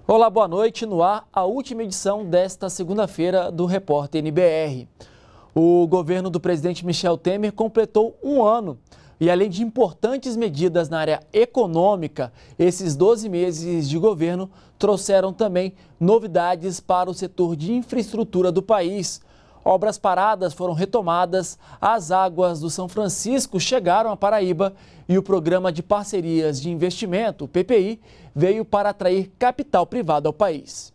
Olá, boa noite. No ar, a última edição desta segunda-feira do Repórter NBR. O governo do presidente Michel Temer completou um ano. E além de importantes medidas na área econômica, esses 12 meses de governo trouxeram também novidades para o setor de infraestrutura do país. Obras paradas foram retomadas, as águas do São Francisco chegaram à Paraíba e o Programa de Parcerias de Investimento, o PPI, veio para atrair capital privado ao país.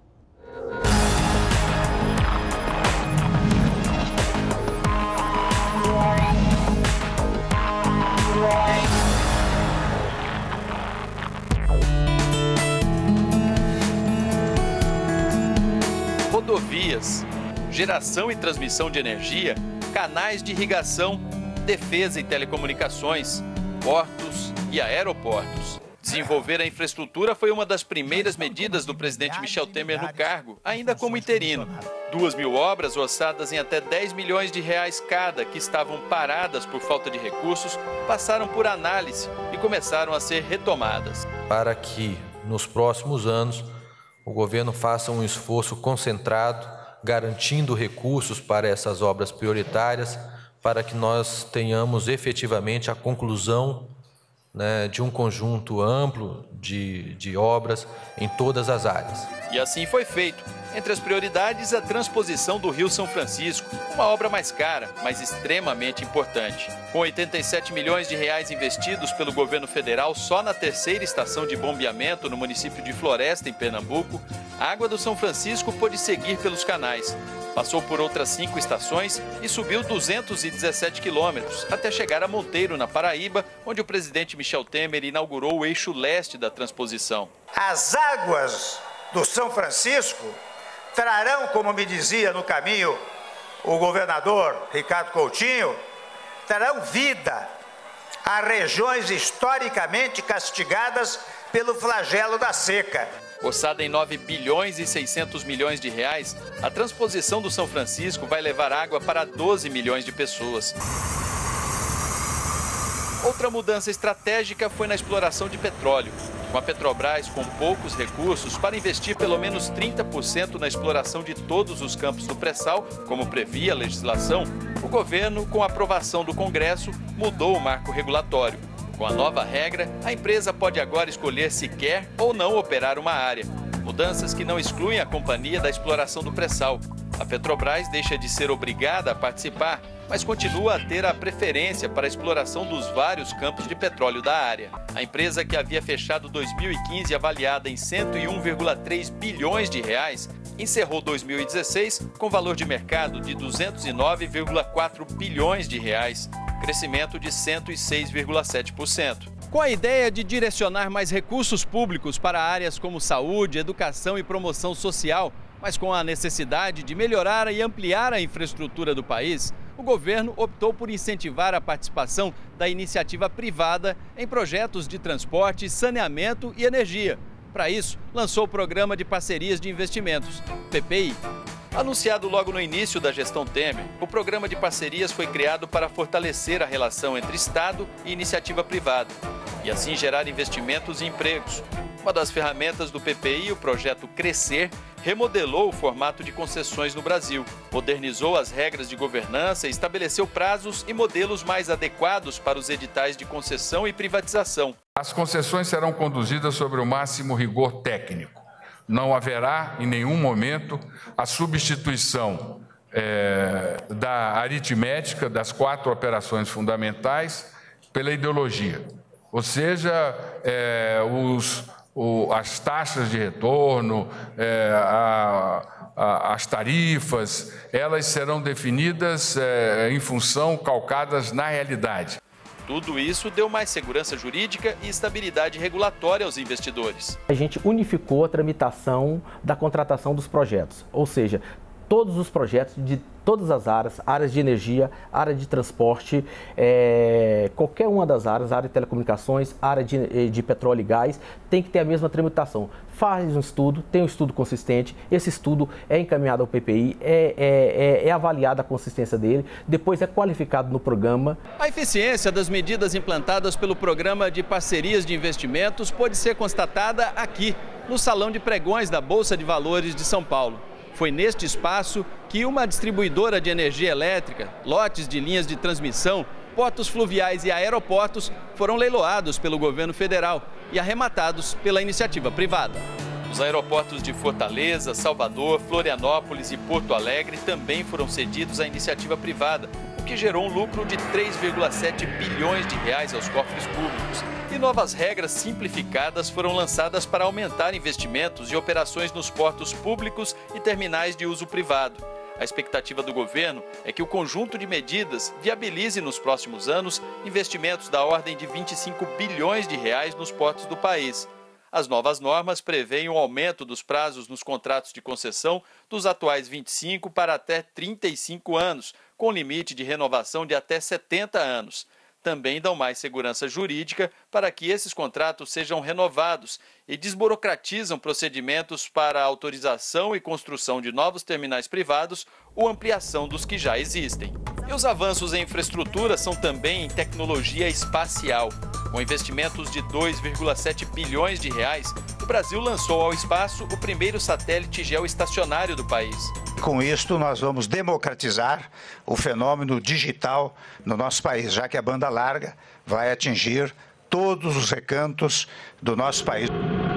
Rodovias, geração e transmissão de energia, canais de irrigação, defesa e telecomunicações, portos e aeroportos. Desenvolver a infraestrutura foi uma das primeiras medidas do presidente Michel Temer no cargo, ainda como interino. 2.000 obras orçadas em até 10 milhões de reais cada, que estavam paradas por falta de recursos, passaram por análise e começaram a ser retomadas. Para que, nos próximos anos, o governo faça um esforço concentrado, garantindo recursos para essas obras prioritárias, para que nós tenhamos efetivamente a conclusão, de um conjunto amplo de obras em todas as áreas. E assim foi feito. Entre as prioridades, a transposição do Rio São Francisco, uma obra mais cara, mas extremamente importante. Com 87 milhões de reais investidos pelo governo federal só na terceira estação de bombeamento no município de Floresta, em Pernambuco, a água do São Francisco pôde seguir pelos canais. Passou por outras 5 estações e subiu 217 quilômetros, até chegar a Monteiro, na Paraíba, onde o presidente Michel Temer inaugurou o eixo leste da transposição. As águas do São Francisco trarão, como me dizia no caminho o governador Ricardo Coutinho, trarão vida a regiões historicamente castigadas pelo flagelo da seca. Orçada em 9 bilhões e 600 milhões de reais, a transposição do São Francisco vai levar água para 12 milhões de pessoas. Outra mudança estratégica foi na exploração de petróleo. Com a Petrobras com poucos recursos para investir pelo menos 30% na exploração de todos os campos do pré-sal, como previa a legislação, o governo, com a aprovação do Congresso, mudou o marco regulatório. Com a nova regra, a empresa pode agora escolher se quer ou não operar uma área. Mudanças que não excluem a companhia da exploração do pré-sal. A Petrobras deixa de ser obrigada a participar, mas continua a ter a preferência para a exploração dos vários campos de petróleo da área. A empresa, que havia fechado 2015 avaliada em 101,3 bilhões de reais, encerrou 2016 com valor de mercado de 209,4 bilhões de reais, crescimento de 106,7%. Com a ideia de direcionar mais recursos públicos para áreas como saúde, educação e promoção social, mas com a necessidade de melhorar e ampliar a infraestrutura do país, o governo optou por incentivar a participação da iniciativa privada em projetos de transporte, saneamento e energia. Para isso, lançou o Programa de Parcerias de Investimentos, PPI. Anunciado logo no início da gestão Temer, o Programa de Parcerias foi criado para fortalecer a relação entre Estado e iniciativa privada e assim gerar investimentos e empregos. Uma das ferramentas do PPI, o projeto Crescer, remodelou o formato de concessões no Brasil, modernizou as regras de governança e estabeleceu prazos e modelos mais adequados para os editais de concessão e privatização. As concessões serão conduzidas sobre o máximo rigor técnico. Não haverá, em nenhum momento, a substituição da aritmética das 4 operações fundamentais pela ideologia. Ou seja, as taxas de retorno, as tarifas, elas serão definidas em função calcadas na realidade. Tudo isso deu mais segurança jurídica e estabilidade regulatória aos investidores. A gente unificou a tramitação da contratação dos projetos, ou seja, todos os projetos de todas as áreas de energia, área de transporte, qualquer uma das áreas, área de telecomunicações, área de petróleo e gás, tem que ter a mesma tramitação. Faz um estudo, tem um estudo consistente, esse estudo é encaminhado ao PPI, é avaliada a consistência dele, depois é qualificado no programa. A eficiência das medidas implantadas pelo Programa de Parcerias de Investimentos pode ser constatada aqui, no Salão de Pregões da Bolsa de Valores de São Paulo. Foi neste espaço que uma distribuidora de energia elétrica, lotes de linhas de transmissão, portos fluviais e aeroportos foram leiloados pelo governo federal e arrematados pela iniciativa privada. Os aeroportos de Fortaleza, Salvador, Florianópolis e Porto Alegre também foram cedidos à iniciativa privada, o que gerou um lucro de 3,7 bilhões de reais aos cofres públicos. E novas regras simplificadas foram lançadas para aumentar investimentos e operações nos portos públicos e terminais de uso privado. A expectativa do governo é que o conjunto de medidas viabilize nos próximos anos investimentos da ordem de 25 bilhões de reais nos portos do país. As novas normas prevêem um aumento dos prazos nos contratos de concessão dos atuais 25 para até 35 anos, com limite de renovação de até 70 anos. Também dão mais segurança jurídica para que esses contratos sejam renovados e desburocratizam procedimentos para a autorização e construção de novos terminais privados ou ampliação dos que já existem. E os avanços em infraestrutura são também em tecnologia espacial. Com investimentos de 2,7 bilhões de reais, o Brasil lançou ao espaço o primeiro satélite geoestacionário do país. Com isto, nós vamos democratizar o fenômeno digital no nosso país, já que a banda larga vai atingir todos os recantos do nosso país.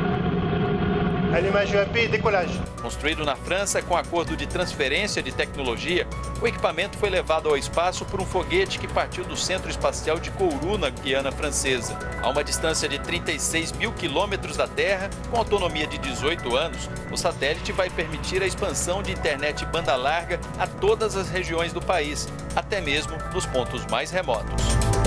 Construído na França com acordo de transferência de tecnologia, o equipamento foi levado ao espaço por um foguete que partiu do Centro Espacial de Kourou, na Guiana Francesa. A uma distância de 36 mil quilômetros da Terra, com autonomia de 18 anos, o satélite vai permitir a expansão de internet banda larga a todas as regiões do país, até mesmo nos pontos mais remotos.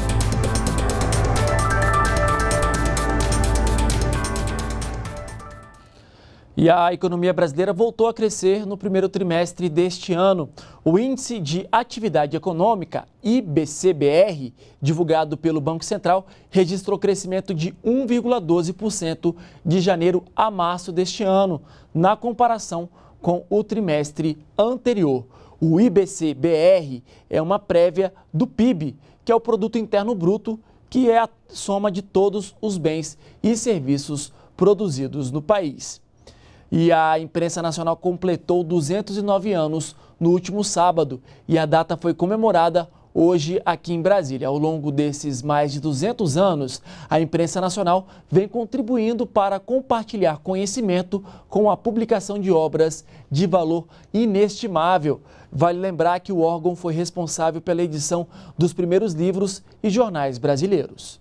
E a economia brasileira voltou a crescer no primeiro trimestre deste ano. O Índice de Atividade Econômica, IBC-BR, divulgado pelo Banco Central, registrou crescimento de 1,12% de janeiro a março deste ano, na comparação com o trimestre anterior. O IBC-BR é uma prévia do PIB, que é o Produto Interno Bruto, que é a soma de todos os bens e serviços produzidos no país. E a imprensa nacional completou 209 anos no último sábado e a data foi comemorada hoje aqui em Brasília. Ao longo desses mais de 200 anos, a imprensa nacional vem contribuindo para compartilhar conhecimento com a publicação de obras de valor inestimável. Vale lembrar que o órgão foi responsável pela edição dos primeiros livros e jornais brasileiros.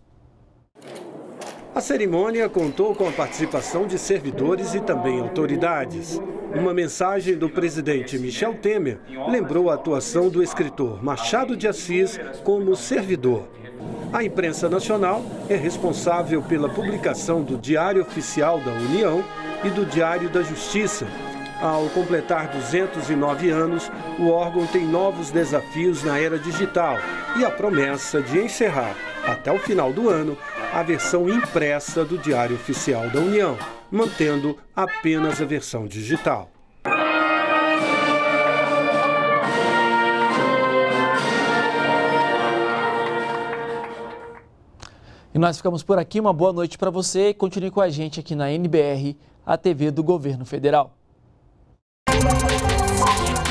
A cerimônia contou com a participação de servidores e também autoridades. Uma mensagem do presidente Michel Temer lembrou a atuação do escritor Machado de Assis como servidor. A imprensa nacional é responsável pela publicação do Diário Oficial da União e do Diário da Justiça. Ao completar 209 anos, o órgão tem novos desafios na era digital e a promessa de encerrar, até o final do ano, a versão impressa do Diário Oficial da União, mantendo apenas a versão digital. E nós ficamos por aqui. Uma boa noite para você e continue com a gente aqui na NBR, a TV do Governo Federal.